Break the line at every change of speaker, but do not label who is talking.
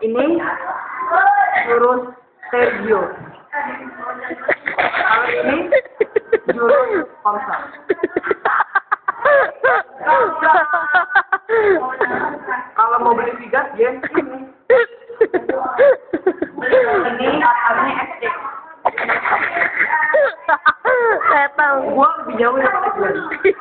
Ini jurus Sergio. Kalau ini jurus Komsa. Kalau mau beli tiga, game ini. Ini SD.
Setang.
Gua lebih jauh ya.